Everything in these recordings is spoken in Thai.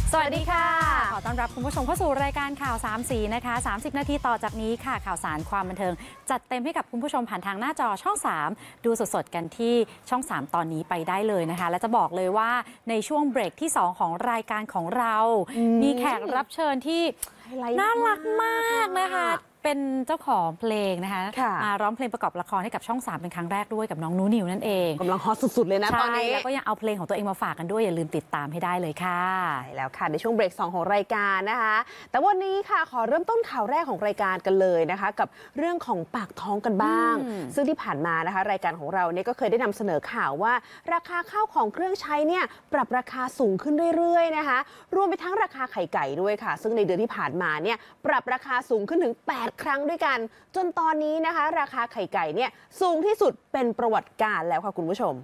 สวัสดีค่ะขอต้อนรับคุณผู้ชมเข้าสู่รายการข่าว3สีนะคะ30 นาทีต่อจากนี้ค่ะข่าวสารความบันเทิงจัดเต็มให้กับคุณผู้ชมผ่านทางหน้าจอช่อง3ดูสดๆกันที่ช่อง3ตอนนี้ไปได้เลยนะคะและจะบอกเลยว่าในช่วงเบรกที่2ของรายการของเรามีแขกรับเชิญที่น่ารักมากนะคะเป็นเจ้าของเพลงนะคะมาร้องเพลงประกอบละครให้กับช่อง3เป็นครั้งแรกด้วยกับน้องนูนิวนั่นเองกำลังฮอตสุดๆเลยนะตอนนี้แล้วก็ยังเอาเพลงของตัวเองมาฝากกันด้วยอย่าลืมติดตามให้ได้เลยค่ะใช่แล้วค่ะในช่วงเบรก2ของรายการนะคะแต่วันนี้ค่ะขอเริ่มต้นข่าวแรกของรายการกันเลยนะคะกับเรื่องของปากท้องกันบ้างซึ่งที่ผ่านมานะคะรายการของเราเนี่ยก็เคยได้นำเสนอข่าวว่าราคาข้าวของเครื่องใช้เนี่ยปรับราคาสูงขึ้นเรื่อยๆนะคะรวมไปทั้งราคาไข่ไก่ด้วยค่ะซึ่งในเดือนที่ผ่านมาเนี่ยปรับราคาสูงขึ้นถึง8 ครั้งด้วยกันจนตอนนี้นะคะราคาไข่ไก่เนี่ยสูงที่สุดเป็นประวัติการแล้วค่ะคุณผู้ชม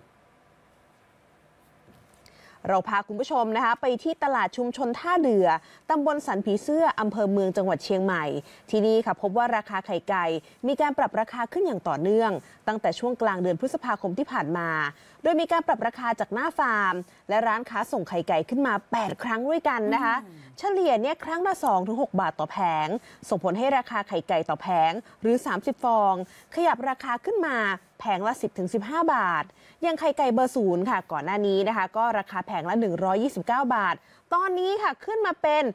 เราพาคุณผู้ชมนะคะไปที่ตลาดชุมชนท่าเรือตำบลสันผีเสื้ออำเภอเมืองจังหวัดเชียงใหม่ที่นี่ค่ะพบว่าราคาไข่ไก่มีการปรับราคาขึ้นอย่างต่อเนื่องตั้งแต่ช่วงกลางเดือนพฤษภาคมที่ผ่านมาโดยมีการปรับราคาจากหน้าฟาร์มและร้านค้าส่งไข่ไก่ขึ้นมา8 ครั้งด้วยกันนะคะเฉลี่ยเนี่ยครั้งละ 2-6 บาทต่อแผงส่งผลให้ราคาไข่ไก่ต่อแผงหรือ30 ฟองขยับราคาขึ้นมาแผงละ 10-15 บาทอย่างไข่ไก่เบอร์0ค่ะก่อนหน้านี้นะคะก็ราคาแผงละ129 บาทตอนนี้ค่ะขึ้นมาเป็น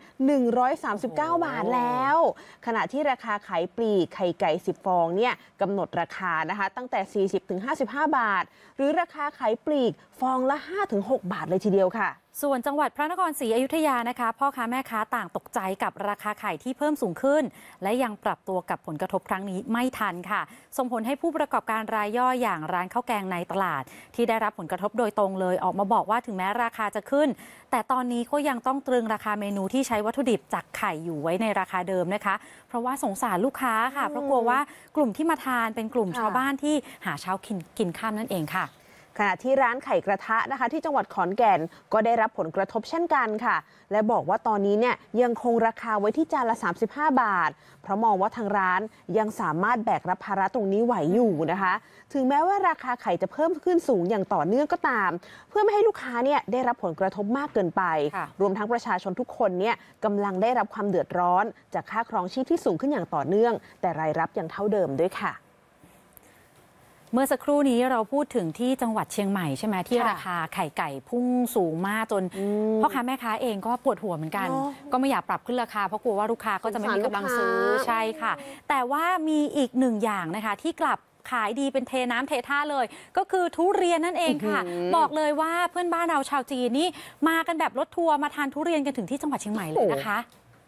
139 บาทแล้วขณะที่ราคาขายปลีกไข่ไก่10 ฟองเนี่ยกำหนดราคานะคะตั้งแต่ 40-55 บาทหรือราคาขายปลีกฟองละ 5-6 บาทเลยทีเดียวค่ะส่วนจังหวัดพระนครศรีอยุธยานะคะพ่อค้าแม่ค้าต่างตกใจกับราคาไข่ที่เพิ่มสูงขึ้นและยังปรับตัวกับผลกระทบครั้งนี้ไม่ทันค่ะส่งผลให้ผู้ประกอบการรายย่อยอย่างร้านข้าวแกงในตลาดที่ได้รับผลกระทบโดยตรงเลยออกมาบอกว่าถึงแม้ราคาจะขึ้นแต่ตอนนี้ก็ยังต้องตรึงราคาเมนูที่ใช้วัตถุดิบจากไข่อยู่ไว้ในราคาเดิมนะคะเพราะว่าสงสารลูกค้าค่ะเพราะกลัวว่ากลุ่มที่มาทานเป็นกลุ่มชาวบ้านที่หาเช้ากินค่ำนั่นเองค่ะขณะที่ร้านไข่กระทะนะคะที่จังหวัดขอนแก่นก็ได้รับผลกระทบเช่นกันค่ะและบอกว่าตอนนี้เนี่ยยังคงราคาไว้ที่จานละ35 บาทเพราะมองว่าทางร้านยังสามารถแบกรับภาระตรงนี้ไหวอยู่นะคะถึงแม้ว่าราคาไข่จะเพิ่มขึ้นสูงอย่างต่อเนื่องก็ตามเพื่อไม่ให้ลูกค้าเนี่ยได้รับผลกระทบมากเกินไปรวมทั้งประชาชนทุกคนเนี่ยกำลังได้รับความเดือดร้อนจากค่าครองชีพที่สูงขึ้นอย่างต่อเนื่องแต่รายรับยังเท่าเดิมด้วยค่ะเมื่อสักครู่นี้เราพูดถึงที่จังหวัดเชียงใหม่ใช่ไหมที่ราคาไข่ไก่พุ่งสูงมากจนพ่อค้าแม่ค้าเองก็ปวดหัวเหมือนกันก็ไม่อยากปรับขึ้นราคาเพราะกลัวว่าลูกค้าก็จะไม่มีกำลังซื้อใช่ค่ะแต่ว่ามีอีกหนึ่งอย่างนะคะที่กลับขายดีเป็นเทน้ำเทท่าเลยก็คือทุเรียนนั่นเองค่ะบอกเลยว่าเพื่อนบ้านเราชาวจีนนี่มากันแบบรถทัวร์มาทานทุเรียนกันถึงที่จังหวัดเชียงใหม่เลยนะคะ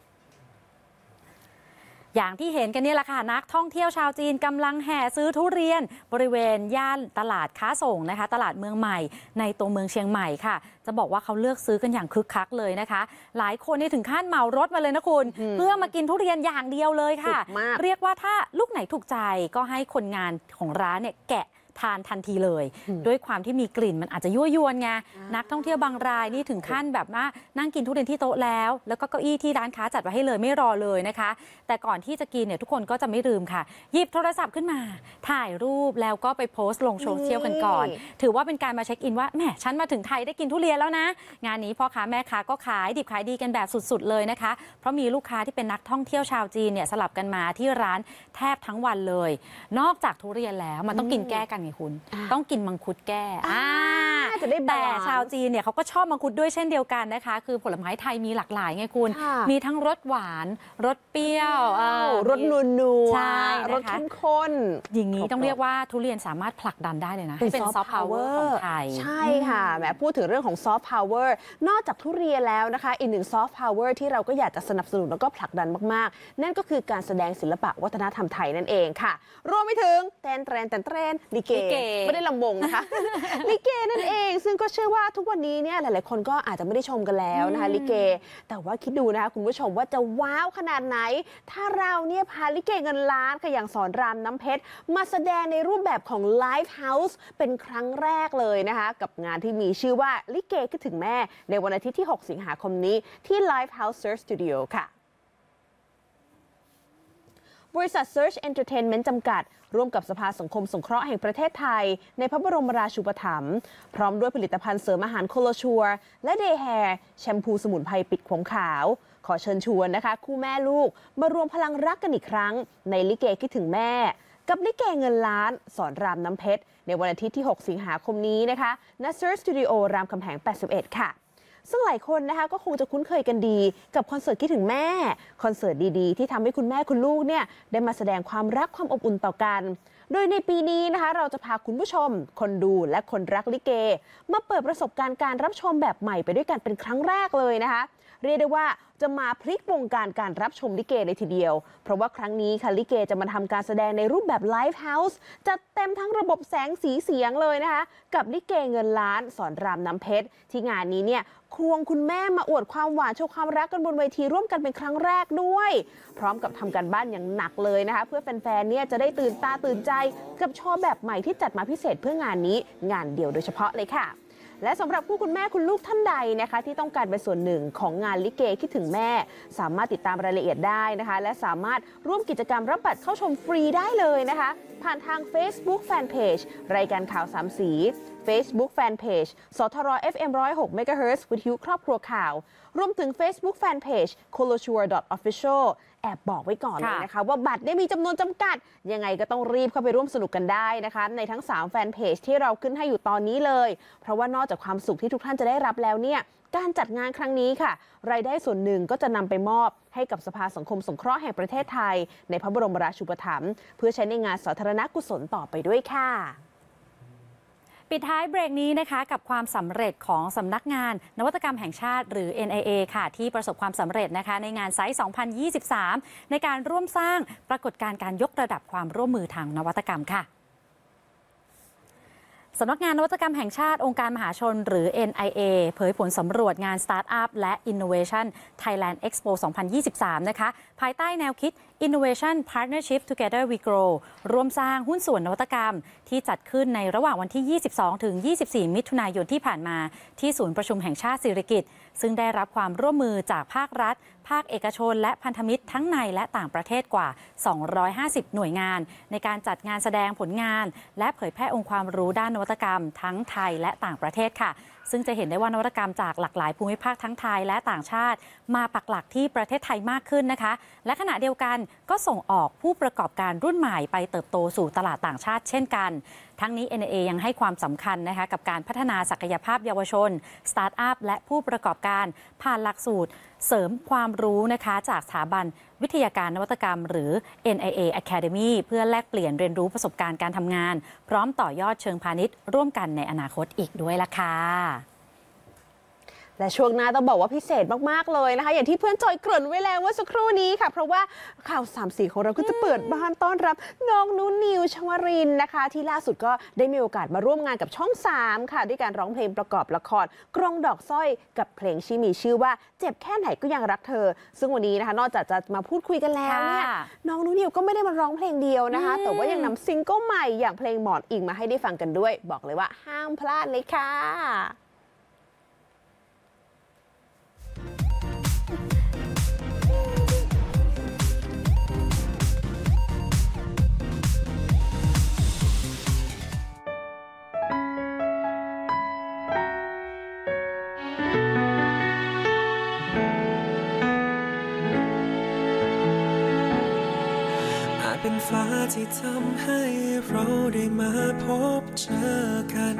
อย่างที่เห็นกันนี่แหละค่ะนักท่องเที่ยวชาวจีนกำลังแห่ซื้อทุเรียนบริเวณย่านตลาดค้าส่งนะคะตลาดเมืองใหม่ในตัวเมืองเชียงใหม่ค่ะจะบอกว่าเขาเลือกซื้อกันอย่างคึกคักเลยนะคะหลายคนนี่ถึงขั้นเหมารถมาเลยนะคุณเพื่อมากินทุเรียนอย่างเดียวเลยค่ะเรียกว่าถ้าลูกไหนถูกใจก็ให้คนงานของร้านเนี่ยแกะทานทันทีเลยด้วยความที่มีกลิ่นมันอาจจะยั่วยวนไงนักท่องเที่ยวบางรายนี่ถึงขั้นแบบว่านั่งกินทุเรียนที่โต๊ะแล้วก็เก้าอี้ที่ร้านค้าจัดไว้ให้เลยไม่รอเลยนะคะแต่ก่อนที่จะกินเนี่ยทุกคนก็จะไม่ลืมค่ะหยิบโทรศัพท์ขึ้นมาถ่ายรูปแล้วก็ไปโพสต์ลงโซเชียลกันก่อนถือว่าเป็นการมาเช็คอินว่าแหมฉันมาถึงไทยได้กินทุเรียนแล้วนะงานนี้พ่อค้าแม่ค้าก็ขายดิบขายดีกันแบบสุดๆเลยนะคะเพราะมีลูกค้าที่เป็นนักท่องเที่ยวชาวจีนเนี่ยสลับกันมาที่ร้านแทบทั้งวันเลยนอกจากทุเรียนแล้วมันต้องกินแก้กันไงคุณต้องกินมังคุดแก้แต่ชาวจีนเนี่ยเขาก็ชอบมังคุดด้วยเช่นเดียวกันนะคะคือผลไม้ไทยมีหลากหลายไงคุณมีทั้งรสหวานรสเปรี้ยวรสนัวรสเข้มข้นอย่างนี้ต้องเรียกว่าทุเรียนสามารถผลักดันได้เลยนะเป็นซอฟต์พาวเวอร์ของไทยใช่ค่ะแหมพูดถึงเรื่องของซอฟต์พาวเวอร์นอกจากทุเรียนแล้วนะคะอีกหนึ่งซอฟต์พาวเวอร์ที่เราก็อยากจะสนับสนุนแล้วก็ผลักดันมากๆนั่นก็คือการแสดงศิลปะวัฒนธรรมไทยนั่นเองค่ะรวมไปถึงเต้นลิเกไม่ได้ลำวงนะคะลิเกนั่นเองซึ่งก็เชื่อว่าทุกวันนี้เนี่ยหลายๆคนก็อาจจะไม่ได้ชมกันแล้วนะคะลิเกแต่ว่าคิดดูนะคะคุณผู้ชมว่าจะว้าวขนาดไหนถ้าเราเนี่ยพาลิเกเงินล้านค่ะอย่างสอนรามน้ำเพชรมาแสดงในรูปแบบของไลฟ์เฮาส์เป็นครั้งแรกเลยนะคะกับงานที่มีชื่อว่าลิเกคิดถึงแม่ในวันอาทิตย์ที่6 สิงหาคมนี้ที่ Live House Search Studio ค่ะบริษัท Search Entertainment จำกัดร่วมกับสภาสังคมสงเคราะห์แห่งประเทศไทยในพระบรมราชูปถัมภ์พร้อมด้วยผลิตภัณฑ์เสริมอาหารโคโลชัวและเดย์แฮร์แชมพูสมุนไพรปิดขมขาวขอเชิญชวนนะคะคู่แม่ลูกมารวมพลังรักกันอีกครั้งในลิเกคิดถึงแม่กับลิเกเงินล้านสอนรามน้ำเพชรในวันอาทิตย์ที่ 6 สิงหาคมนี้นะคะณ Search Studio รามคำแหง 81 ค่ะซึ่งหลายคนนะคะก็คงจะคุ้นเคยกันดีกับคอนเสิร์ตคิดถึงแม่คอนเสิร์ตดีๆที่ทำให้คุณแม่คุณลูกเนี่ยได้มาแสดงความรักความอบอุ่นต่อกันโดยในปีนี้นะคะเราจะพาคุณผู้ชมคนดูและคนรักลิเกมาเปิดประสบการณ์การรับชมแบบใหม่ไปด้วยกันเป็นครั้งแรกเลยนะคะเรียกได้ว่าจะมาพลิกวงการการรับชมลิเกเลยทีเดียวเพราะว่าครั้งนี้ค่ะลิเกจะมาทำการแสดงในรูปแบบไลฟ์เฮาส์จัดเต็มทั้งระบบแสงสีเสียงเลยนะคะกับลิเกเงินล้านสอนรามน้ำเพชรที่งานนี้เนี่ยควงคุณแม่มาอวดความหวานโชว์ความรักกันบนเวทีร่วมกันเป็นครั้งแรกด้วยพร้อมกับทำการบ้านอย่างหนักเลยนะคะเพื่อแฟนๆเนี่ยจะได้ตื่นตาตื่นใจกับโชว์แบบใหม่ที่จัดมาพิเศษเพื่องานนี้งานเดียวโดยเฉพาะเลยค่ะและสำหรับผู้คุณแม่คุณลูกท่านใดนะคะที่ต้องการเป็นส่วนหนึ่งของงานลิเกคิดถึงแม่สามารถติดตามรายละเอียดได้นะคะและสามารถร่วมกิจกรรมรับบัตรเข้าชมฟรีได้เลยนะคะผ่านทาง Facebook Fanpage รายการข่าว3สี Facebook Fanpage สทร FM 106 MHz วิทยุครอบครัวข่าวรวมถึง Facebook Fanpage colosure.official แอบบอกไว้ก่อนเลยนะคะว่าบัตรได้มีจำนวนจำกัดยังไงก็ต้องรีบเข้าไปร่วมสนุกกันได้นะคะในทั้ง3แฟนเพจที่เราขึ้นให้อยู่ตอนนี้เลยเพราะว่านอกจากความสุขที่ทุกท่านจะได้รับแล้วเนี่ยการจัดงานครั้งนี้ค่ะรายได้ส่วนหนึ่งก็จะนำไปมอบให้กับสภาสังคมสงเคราะห์แห่งประเทศไทยในพระบรมราชูปถัมภ์เพื่อใช้ในงานสาธารณกุศลต่อไปด้วยค่ะปิดท้ายเบรกนี้นะคะกับความสำเร็จของสำนักงานนวัตกรรมแห่งชาติหรือ NIA ค่ะที่ประสบความสำเร็จนะคะในงานไซต์ 2023 ในการร่วมสร้างปรากฏการณ์การยกระดับความร่วมมือทางนวัตกรรมค่ะสำนักงานนวัตกรรมแห่งชาติองค์การมหาชนหรือ NIA เผยผลสำรวจงาน Startup และ Innovation Thailand Expo 2023 นะคะภายใต้แนวคิด Innovation Partnership Together We Grow ร่วมสร้างหุ้นส่วนนวัตกรรมที่จัดขึ้นในระหว่างวันที่ 22 ถึง 24 มิถุนายนที่ผ่านมาที่ศูนย์ประชุมแห่งชาติสิริกิติ์ซึ่งได้รับความร่วมมือจากภาครัฐภาคเอกชนและพันธมิตรทั้งในและต่างประเทศกว่า 250 หน่วยงานในการจัดงานแสดงผลงานและเผยแพร่องค์ความรู้ด้านนวัตกรรมทั้งไทยและต่างประเทศค่ะซึ่งจะเห็นได้ว่านวัตกรรมจากหลากหลายภูมิภาคทั้งไทยและต่างชาติมาปักหลักที่ประเทศไทยมากขึ้นนะคะและขณะเดียวกันก็ส่งออกผู้ประกอบการรุ่นใหม่ไปเติบโตสู่ตลาดต่างชาติเช่นกันทั้งนี้ NIA ยังให้ความสำคัญนะคะกับการพัฒนาศักยภาพเยาวชนสตาร์ทอัพและผู้ประกอบการผ่านหลักสูตรเสริมความรู้นะคะจากสถาบันวิทยาการนวัตกรรมหรือ NIA Academy เพื่อแลกเปลี่ยนเรียนรู้ประสบการณ์การทำงานพร้อมต่อยอดเชิงพาณิชย์ร่วมกันในอนาคตอีกด้วยล่ะค่ะและช่วงหน้าต้องบอกว่าพิเศษมากๆเลยนะคะอย่างที่เพื่อนจอยเกริ่นไว้แล้วเมื่อสักครู่นี้ค่ะเพราะว่าข่าว3สีของเราก็จะเปิดบ้านต้อนรับน้องนุนิวชวรินทร์นะคะที่ล่าสุดก็ได้มีโอกาสมาร่วมงานกับช่อง3ค่ะด้วยการร้องเพลงประกอบละครกรงดอกสร้อยกับเพลงที่มีชื่อว่าเจ็บแค่ไหนก็ยังรักเธอซึ่งวันนี้นะคะนอกจากจะมาพูดคุยกันแล้วเนี่ยน้องนุนิวก็ไม่ได้มาร้องเพลงเดียวนะคะแต่ว่ายังนำซิงเกิลใหม่อย่างเพลงหมอนอิงมาให้ได้ฟังกันด้วยบอกเลยว่าห้ามพลาดเลยค่ะเป็นฟ้าที่ทำให้เราได้มาพบเจอกัน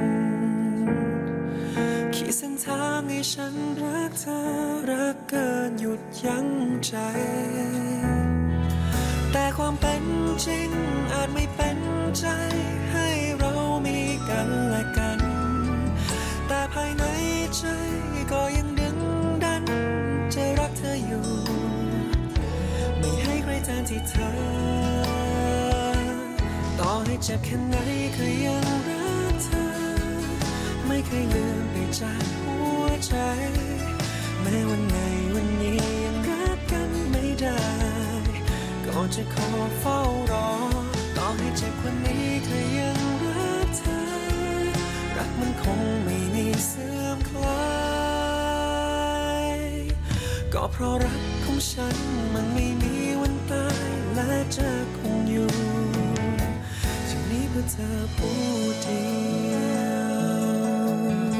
ขีดเส้นทางให้ฉันรักเธอรักเกินหยุดยั้งใจแต่ความเป็นจริงอาจไม่เป็นใจให้เรามีกันและกันแต่ภายในใจก็ยังดึงดันจะรักเธออยู่ไม่ให้ใครแทนที่เธอต่อให้เจ็บแค่ไหนก็ยังรักเธอไม่เคยลืมไปจากหัวใจแม้วันไหนวันนี้ยังรักกันไม่ได้ก็จะขอเฝ้ารอต่อให้เจ็บกว่านี้ก็ยังรักเธอรักมันคงไม่มีเสื่อมคลายก็เพราะรักของฉันมันไม่มีวันตายและจะคงอยู่ที่นี้เพื่อเธอผู้เดียว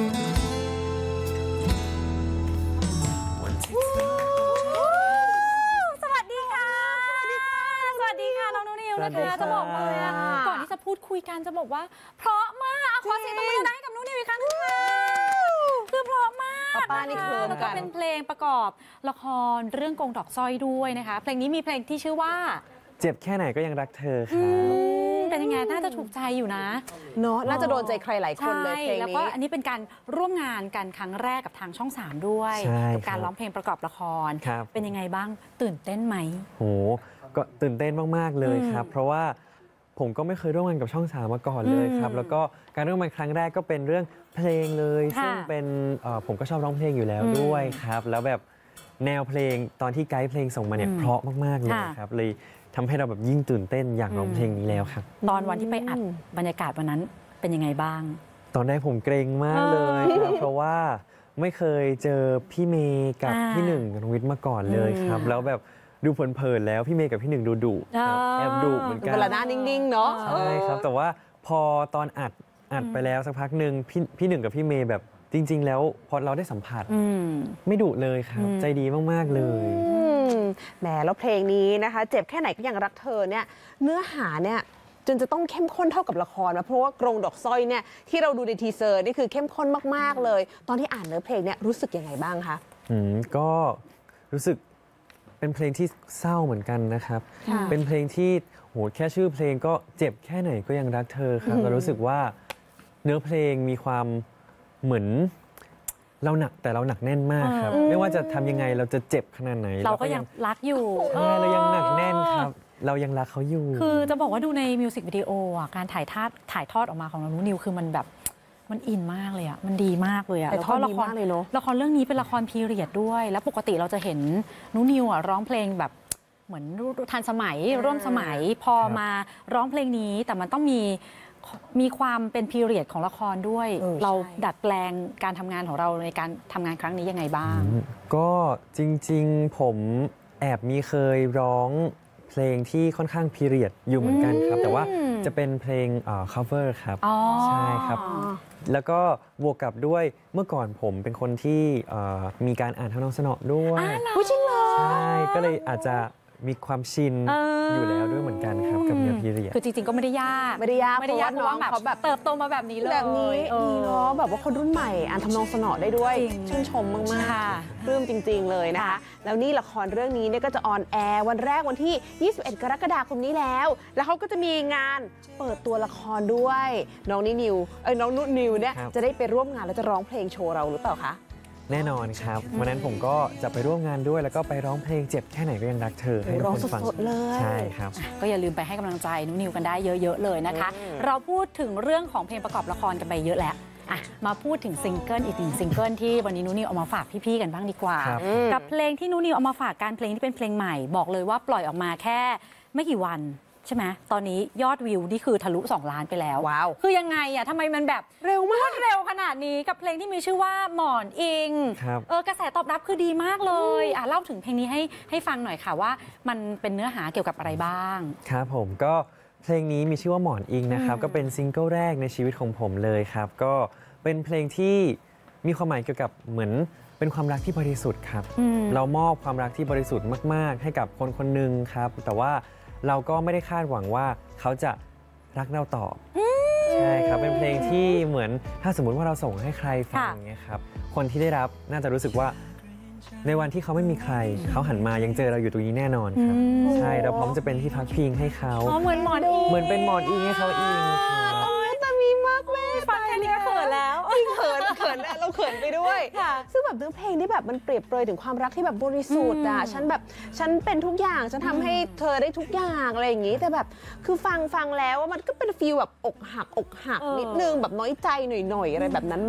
วันที่เธอสวัสดีค่ะ สวัสดีค่ะน้องนุนิวนะคะจะบอกเลยอะก่อนที่จะพูดคุยกันจะบอกว่าเพราะมากขอเสียงปรบมือให้กับนุนิวอีกครั้งนึงค่ะคือเพราะมากป้านี่เคลิ้มแล้วกัก็นเป็นเพลงประกอบละครเรื่องกงดอกสร้อยด้วยนะคะเพลงนี้มีเพลงที่ชื่อว่าเจ็บแค่ไหนก็ยังรักเธอครับเป็นยังไงน่าจะถูกใจอยู่นะเนาะน่าจะโดนใจใครหลายคนเลยใช่เพลงแล้วนี้ก็อันนี้เป็นการร่วมงานกันครั้งแรกกับทางช่อง 3 ด้วยใช่กับการครับร้องเพลงประกอบละครครับเป็นยังไงบ้างตื่นเต้นไหมโหก็ตื่นเต้นมากๆเลยครับ เพราะว่าผมก็ไม่เคยร่วมงานกับช่อง3มาก่อนเลยครับ แล้วก็การร่วมงานครั้งแรกก็เป็นเรื่องเพลงเลยค่ะซึ่งเป็นผมก็ชอบร้องเพลงอยู่แล้วด้วยครับ แล้วแบบแนวเพลงตอนที่ไกด์เพลงส่งมาเนี่ยเพราะมากๆเลยค่ะครับเลยทำให้เราแบบยิ่งตื่นเต้นอยากร้องเพลงนี้แล้วครับตอนวันที่ไปอัดบรรยากาศวันนั้นเป็นยังไงบ้างตอนแรกผมเกรงมากเลยครับ เพราะว่าไม่เคยเจอพี่เมย์กับพี่หนึ่งกับน้องวิทย์มาก่อนเลยครับ แล้วแบบดูเผินๆแล้วพี่เมย์กับพี่หนึ่งดูดุครับแอบดุเหมือนกันเวลาหน้านิ่งๆเนาะใช่ครับ แต่ว่าพอตอนอัดไปแล้วสักพักหนึ่งพี่หนึ่งกับพี่เมย์แบบจริง ๆ แล้วพอเราได้สัมผัสไม่ดุเลยครับ ใจดีมากๆเลยแหมแล้วเพลงนี้นะคะ เจ็บแค่ไหนก็ยังรักเธอเนี่ยเนื้อหาเนี่ยจนจะต้องเข้มข้นเท่ากับละครนะเพราะว่ากรงดอกสร้อยเนี่ยที่เราดูในทีเซอร์นี่คือเข้มข้นมากๆเลย ตอนที่อ่านเนื้อเพลงเนี่ยรู้สึกยังไงบ้างคะก็รู้สึกเป็นเพลงที่เศร้าเหมือนกันนะครับค่ะเป็นเพลงที่โหแค่ชื่อเพลงก็เจ็บแค่ไหนก็ยังรักเธอครับเรารู้สึกว่าเนื้อเพลงมีความเหมือนเราหนักแต่เราหนักแน่นมากครับ ไม่ว่าจะทำยังไงเราจะเจ็บขนาดไหนเราก็ยังรักอยู่ใช่เรายังหนักแน่นครับ เรายังรักเขาอยู่คือจะบอกว่าดูในมิวสิกวิดีโออ่ะการถ่ายทอดออกมาของน้องนิวคือมันแบบมันอินมากเลยอ่ะมันดีมากเลยอ่ะถ่ายทอดละดีครมากเลยเนอะละครเรื่องนี้เป็นละครพีเรียดด้วย แล้วปกติเราจะเห็นนุนิวอ่ะร้องเพลงแบบเหมือนทันสมัยร่วมสมัยพอครับมาร้องเพลงนี้แต่มันต้องมีความเป็นพีเรียดของละครด้วย เราดัดแปลงการทำงานของเราในการทำงานครั้งนี้ยังไงบ้างก็จริงๆผมแอบมีเคยร้องเพลงที่ค่อนข้างพีเรียดอยู่เหมือนกันครับ แต่ว่าจะเป็นเพลงcover ครับอ๋อใช่ครับ แล้วก็บวกกับด้วยเมื่อก่อนผมเป็นคนที่มีการอ่านทำนองสนอด้วยจริงเหรอใช่ก็เลยอาจจะมีความชินอยู่แล้วด้วยเหมือนกันครับกับเนื้อพีเรียดคือจริงๆก็ไม่ได้ยากไม่ได้ยากเพราะว่าเพราะว่าน้องเขาแบบเติบโตมาแบบนี้เลยแบบนี้ดีเนาะแบบว่าคนรุ่นใหม่อ่านทำนองสนอได้ด้วยจริงชื่นชมมากค่ะๆปลื้มจริง ๆ เลยนะคะค่ะแล้วนี่ละครเรื่องนี้เนี่ยก็จะออนแอร์วันแรกวันที่ 21 กรกฎาคมนี้แล้ว แล้วเขาก็จะมีงานเปิดตัวละครด้วย น้องน้องนุนิวเนี่ยครับจะได้ไปร่วมงานแล้วจะร้องเพลงโชว์เราหรือเปล่าคะแน่นอนครับวันนั้นผมก็จะไปร่วมงานด้วย แล้วก็ไปร้องเพลงเจ็บแค่ไหนก็ยังรักเธอให้ทุกร้องคนฟังสดๆเลยใช่ครับก็อย่าลืมไปให้กำลังใจนุนิวกันได้เยอะๆเลยนะคะ เราพูดถึงเรื่องของเพลงประกอบละครกันไปเยอะแล้วอ่ะมาพูดถึงซิงเกิลอีกหนึ่งซิงเกิลที่วันนี้นุนิวเอามาฝากพี่ๆกันบ้างดีกว่าครับกับเพลงที่นุนิวเอามาฝากการเพลงที่เป็นเพลงใหม่บอกเลยว่าปล่อยออกมาแค่ไม่กี่วันใช่ไหมตอนนี้ยอดวิวนี่คือทะลุ2 ล้านไปแล้วว้าวคือยังไงอ่ะทำไมมันแบบเร็วมากเร็วขนาดนี้กับเพลงที่มีชื่อว่าหมอนอิงครับกระแสตอบรับคือดีมากเลยเล่าถึงเพลงนี้ให้ฟังหน่อยค่ะว่ามันเป็นเนื้อหาเกี่ยวกับอะไรบ้างครับผมก็เพลงนี้มีชื่อว่าหมอนอิงนะครับก็เป็นซิงเกิลแรกในชีวิตของผมเลยครับก็เป็นเพลงที่มีความหมายเกี่ยวกับเหมือนเป็นความรักที่บริสุทธิ์ครับเรามอบความรักที่บริสุทธิ์มากๆ ให้กับคนคนหนึ่งครับแต่ว่าเราก็ไม่ได้คาดหวังว่าเขาจะรักเราตอบใช่ครับเป็นเพลงที่เหมือนถ้าสมมุติว่าเราส่งให้ใครฟังค่ะอย่างเงี้ยครับคนที่ได้รับน่าจะรู้สึกว่าในวันที่เขาไม่มีใครเขาหันมายังเจอเราอยู่ตรงนี้แน่นอนครับใช่เราพร้อมจะเป็นที่พักพิงให้เขาเหมือนหมอนอิงเหมือนเป็นหมอนอิงให้เขาอิงครับแต่มีมากแม่ฟังแค่นี้ก็เขินแล้วเขินนะเราเขินไปด้วยค่ะซึ่งแบบเนื้อเพลงที่แบบมันเปรียบเปรยถึงความรักที่แบบบริสุทธิ์อ่ะฉันเป็นทุกอย่างฉันทำให้เธอได้ทุกอย่างอะไรอย่างงี้แต่แบบคือฟังแล้วว่ามันก็เป็นฟีลแบบอกหักนิดนึงแบบน้อยใจหน่อยๆอะไรแบบนั้นมะ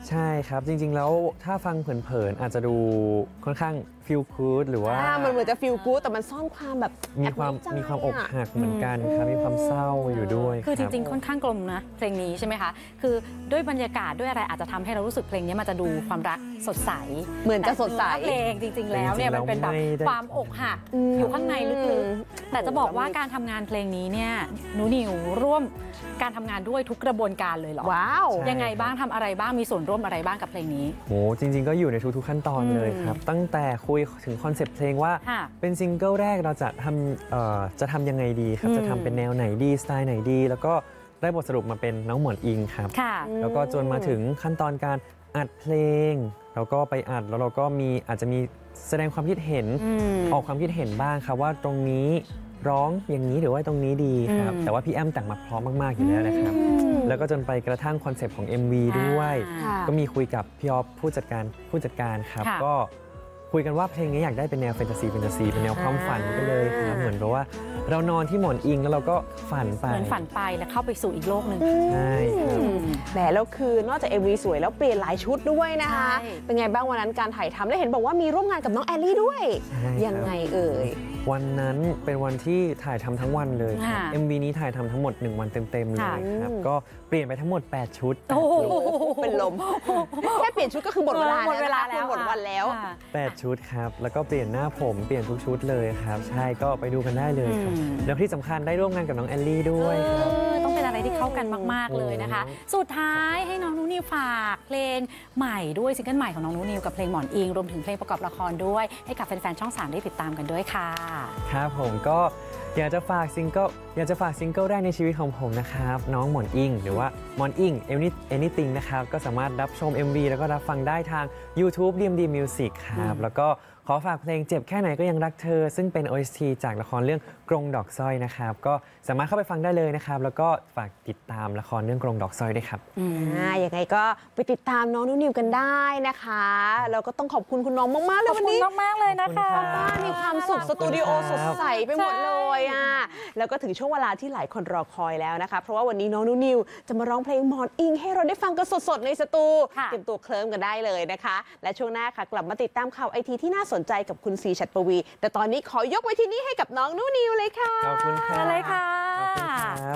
ใช่ครับจริงๆแล้วถ้าฟังเผินๆอาจจะดูค่อนข้างฟีลกู๊ดหรือว่ามันเหมือนจะฟีลกู๊ดแต่มันซ่อนความแบบมีความอกหักเหมือนกันครับมีความเศร้าอยู่ด้วยคือจรับริงๆค่อนข้างกลมนะเพลงนี้ใช่ไหมคะคือด้วยบรรยากาศด้วยอะไรอาจจะทำให้เรารู้สึกเพลงนี้มันจะดูความรักสดใสเหมือนจะสดใสแต่เนื้อเพลงจริงๆแล้วเนี่ยมันเป็นแบบความอกหักอยู่ข้างในลึกๆแต่จะบอกว่าการทำงานเพลงนี้เนี่ยหนูนิวร่วมการทำงานด้วยทุกกระบวนการเลยเหรอว้าวยังไงบ้างทำอะไรบ้างมีส่วนร่วมอะไรบ้างกับเพลงนี้โหจริงๆก็อยู่ในทุกๆขั้นตอนเลยครับตั้งแต่คุยถึงคอนเซปต์เพลงว่าค่ะเป็นซิงเกิลแรกเราจะทำยังไงดีครับจะทำเป็นแนวไหนดีสไตล์ไหนดี แล้วก็ได้บทสรุปมาเป็นน้องหมอนอิงครับค่ะแล้วก็จนมาถึงขั้นตอนการอัดเพลงแล้วก็ไปอัดแล้วเราก็อาจจะมีแสดงความคิดเห็นออกความคิดเห็นบ้างครับว่าตรงนี้ร้องอย่างนี้หรือว่าตรงนี้ดีครับแต่ว่าพี่แอมแต่งมาพร้อมมากๆอยู่แล้วนะครับแล้วก็จนไปกระทั่งคอนเซปต์ของ MV ด้วยค่ะก็มีคุยกับพี่ออฟผู้จัดการครับค่ะก็คุยกันว่าเพลงนี้อยากได้เป็นแนวแฟนตาซีเป็นแนวความฝันไปเลยครับเหมือนแบบว่าเรานอนที่หมอนอิงแล้วเราก็ฝันไปเหมือนฝันไปแล้วเข้าไปสู่อีกโลกหนึ่งใช่ครับแหมแล้วคือนอกจาก MV สวยแล้วเปลี่ยนหลายชุดด้วยนะคะใช่เป็นไงบ้างวันนั้นการถ่ายทำได้เห็นบอกว่ามีร่วมงานกับน้องแอลลี่ด้วยใช่ครับยังไงเอ่ยวันนั้นเป็นวันที่ถ่ายทำทั้งวันเลยครับค่ะ MV นี้ถ่ายทำทั้งหมด1วันเต็มๆเลยครับ ก็เปลี่ยนไปทั้งหมด8ชุดโอ้โหเป็นลม แค่เปลี่ยนชุดก็คือหมดเวลาหมดเวลาแล้วนะคะแล้วหมดวันแล้วค่ะ 8ชุดครับแล้วก็เปลี่ยนหน้าผมเปลี่ยนทุกชุดเลยครับใช่ก็ไปดูกันได้เลยครับอืมแล้วที่สำคัญได้ร่วมงานกับน้องแอลลี่ด้วยครับต้องเป็นอะไรที่เข้ากันมาก ๆ เลยนะคะโอ้สุดท้ายให้น้องนูนิวฝากเพลงใหม่ด้วยซิงเกิลใหม่ของน้องนูนิวกับเพลงหมอนอิงรวมถึงเพลงประกอบละครด้วย ให้กับแฟน ๆ ช่อง 3 ได้ติดตามกันด้วยค่ะครับผมก็อยากจะฝากซิงเกิลแรกในชีวิตของผมนะครับน้องหมอนอิงหรือว่าหมอนอิง Anything นะครับก็สามารถรับชม MV แล้วก็รับฟังได้ทาง YouTube DMD Music ครับแล้วก็ขอฝากเพลงเจ็บแค่ไหนก็ยังรักเธอ ซึ่งเป็น OST จากละครเรื่องกรงดอกสร้อยนะครับก็สามารถเข้าไปฟังได้เลยนะครับแล้วก็ฝากติดตามละครเรื่องกรงดอกสร้อยด้วยครับยังไงก็ไปติดตามน้องนุ่นนิวกันได้นะคะแล้วก็ต้องขอบคุณคุณน้องมากๆเลยวันนี้ขอบคุณมาก ๆ เลยนะคะขอบคุณครับมีความสุขสตูดิโอสดใสไปหมดเลยอ่ะแล้วก็ถึงช่วงเวลาที่หลายคนรอคอยแล้วนะคะเพราะว่าวันนี้น้องนุ่นนิวจะมาร้องเพลงหมอนอิงให้เราได้ฟังกันสดๆในสตูค่ะเตรียมตัวเคลิ้มกันได้เลยนะคะและช่วงหน้าค่ะกลับมาติดตามข่าวไอทีที่น่าสนใจกับคุณซีฉัตรปวีแต่ตอนนี้ขอยกไว้ที่นี่ให้กับน้องนุ่นนิวเลยค่ะขอบคุณครับมาเลยค่ะขอบคุณครับ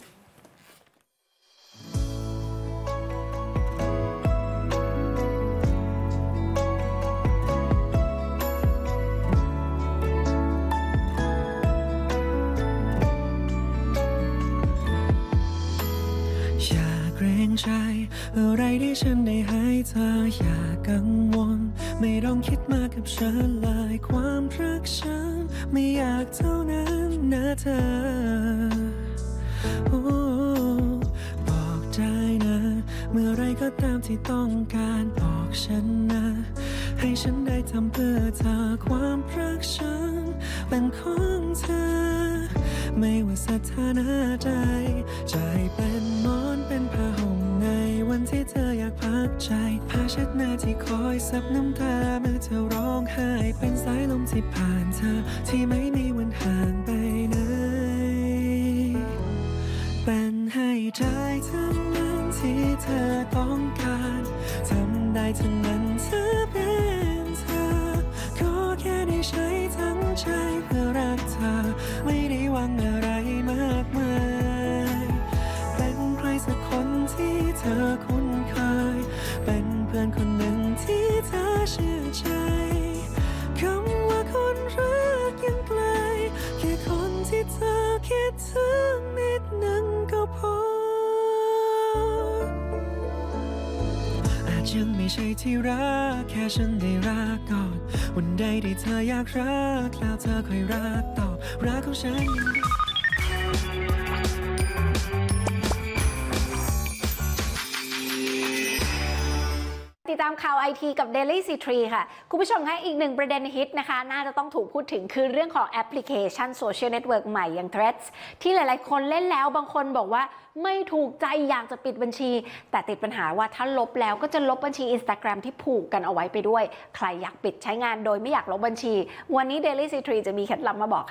อย่าเกรงใจอะไรที่ฉันได้ให้เธออย่ากังวลไม่ต้องคิดมากกับฉันเลยความรักฉันไม่อยากเท่านั้นนะเธอโอ้บอกได้นะเมื่อไรก็ตามที่ต้องการบอกฉันนะให้ฉันได้ทำเพื่อเธอความรักฉันเป็นของเธอไม่ว่าสถานะใดใจเป็นหมอนเป็นผ้าห่มในวันที่เธออยากพักใจผ้าเช็ดหน้าที่คอยซับน้ำตาเมื่อเธอร้องไห้เป็นสายลมที่ผ่านเธอที่ไม่มีวันห่างไปไหนเป็นให้ได้ทั้งนั้นที่เธอต้องการทำได้ทั้งนั้นเธอเป็นเธอก็แค่ได้ใช้ทั้งใจเพื่อรักเธอไม่ได้หวังอะไรมากมายเป็นใครสักคนที่เธอคุ้นเคยเป็นเพื่อนคนหนึ่งที่เธอเชื่อใจคำว่าคนรักยังไกลแค่คนที่เธอคิดถึงนิดนึงก็พออาจยังไม่ใช่ที่รักแค่ฉันได้รักก่อนวันใดที่เธออยากรักแล้วเธอค่อยรักตอบรักของฉันติดตามข่าวไอทีกับ Daily C3 ค่ะคุณผู้ชมคะอีกหนึ่งประเด็นฮิตนะคะน่าจะต้องถูกพูดถึงคือเรื่องของแอปพลิเคชันโซเชียลเน็ตเวิร์กใหม่อย่าง Threads ที่หลายๆคนเล่นแล้วบางคนบอกว่าไม่ถูกใจอยากจะปิดบัญชี แต่ติดปัญหาว่าถ้าลบแล้วก็จะลบบัญชี Instagram ที่ผูกกันเอาไว้ไปด้วยใครอยากปิดใช้งานโดยไม่อยากลบบัญชีวันนี้ Daily C3 จะมีเคล็ดลับมาบอกค่ะ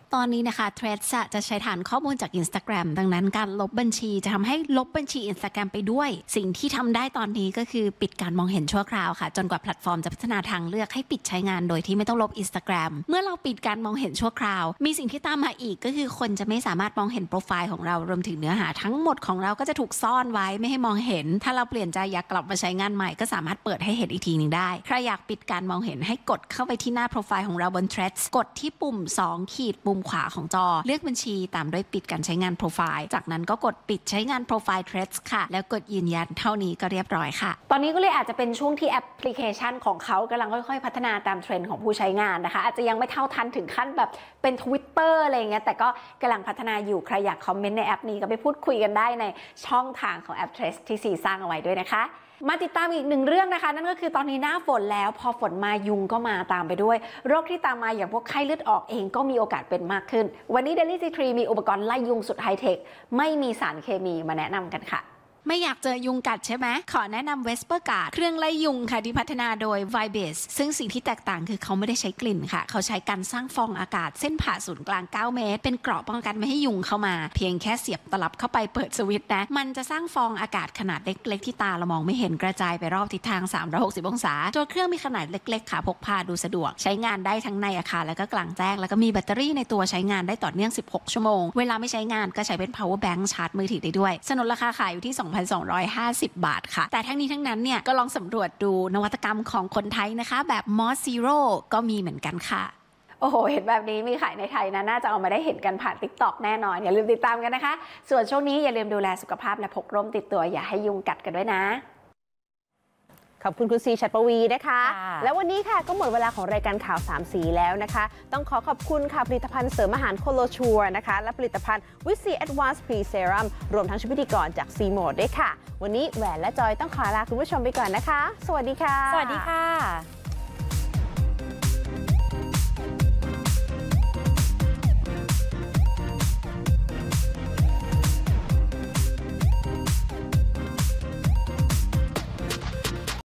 ตอนนี้นะคะ Threads จะใช้ฐานข้อมูลจาก Instagram ดังนั้นการลบบัญชีจะทำให้ลบบัญชี Instagram ไปด้วยสิ่งที่ทำได้ตอนนี้ก็คือปิดการมองเห็นชั่วคราวค่ะจนกว่าแพลตฟอร์มจะพัฒนาทางเลือกให้ปิดใช้งานโดยที่ไม่ต้องลบ Instagram เมื่อเราปิดการมองเห็นชั่วคราวมีสิ่งที่ตามมาอีกก็คือคนจะไม่สามารถมองเห็นโปรไฟล์ของเรารวมถึงเนื้อหาทั้งหมดของเราก็จะถูกซ่อนไว้ไม่ให้มองเห็นถ้าเราเปลี่ยนใจอยากกลับมาใช้งานใหม่ก็สามารถเปิดให้เห็นอีกทีนึงได้ใครอยากปิดการมองเห็นให้กดเข้าไปที่หน้าโปรไฟล์ของเราบน Threads กดที่ปุ่ม2ขีดปุ่มขวาของจอเลือกบัญชีตามด้วยปิดการใช้งานโปรไฟล์จากนั้นก็กดปิดใช้งานโปรไฟล์ Threads ค่ะแล้วกดยืนยันเท่านี้ก็เรียบร้อยค่ะตอนนี้ก็เลยอาจจะเป็นช่วงที่แอปพลิเคชันของเขากำลังค่อยๆพัฒนาตามเทรนด์ของผู้ใช้งานนะคะอาจจะยังไม่เท่าทันถึงขั้นแบบเป็น Twitter อะไรเงี้ยแต่ก็กำลังพัฒนาอยู่ใครอยากคอมเมนต์ในแอปนี้ก็ไปพูดคุยกันได้ในช่องทางของแอป Threads ที่ซีสร้างเอาไว้ด้วยนะคะมาติดตามอีกหนึ่งเรื่องนะคะนั่นก็คือตอนนี้หน้าฝนแล้วพอฝนมายุงก็มาตามไปด้วยโรคที่ตามมาอย่างพวกไข้เลือดออกเองก็มีโอกาสเป็นมากขึ้นวันนี้ Daily C3 มีอุปกรณ์ไล่ยุงสุดไฮเทคไม่มีสารเคมีมาแนะนำกันค่ะไม่อยากเจอยุงกัดใช่ไหมขอแนะนำ Vesper Guard เครื่องไล่ยุงค่ะที่พัฒนาโดย Vibase ซึ่งสิ่งที่แตกต่างคือเขาไม่ได้ใช้กลิ่นค่ะเขาใช้การสร้างฟองอากาศเส้นผ่าศูนย์กลาง9เมตรเป็นเกราะป้องกันไม่ให้ยุงเข้ามาเพียงแค่เสียบตลับเข้าไปเปิดสวิตช์นะมันจะสร้างฟองอากาศขนาดเล็กๆที่ตาเรามองไม่เห็นกระจายไปรอบทิศทาง360องศาตัวเครื่องมีขนาดเล็กๆค่ะพกพาดูสะดวกใช้งานได้ทั้งในอาคารแล้วก็กลางแจ้งแล้วก็มีแบตเตอรี่ในตัวใช้งานได้ต่อเนื่อง16ชั่วโมงเวลาไม่ใช้งานก็ใช้เป็น power bank ชาร์จมือถือได้ด้วยสนุนราคาขายอยู่ที่ 2,250 บาทค่ะแต่ทั้งนี้ทั้งนั้นเนี่ยก็ลองสำรวจดูนวัตกรรมของคนไทยนะคะแบบ Moss Zero ก็มีเหมือนกันค่ะโอ้โหเห็นแบบนี้มีขายในไทยนะน่าจะเอามาได้เห็นกันผ่าน TikTok แน่นอนอย่าลืมติดตามกันนะคะส่วนช่วงนี้อย่าลืมดูแลสุขภาพและพกร่มติดตัวอย่าให้ยุงกัดกันด้วยนะขอบคุณซีชัดปวีนะคะแล้ววันนี้ค่ะก็หมดเวลาของรายการข่าว3สีแล้วนะคะต้องขอขอบคุณค่ะผลิตภัณฑ์เสริมอาหารโคโลชัวนะคะและผลิตภัณฑ์วิซีแอดวานซ์พรีเซรั่มรวมทั้งชุดพิธีกรจากซีโมดด้วยค่ะวันนี้แหวนและจอยต้องขอลาคุณผู้ชมไปก่อนนะคะสวัสดีค่ะสวัสดีค่ะ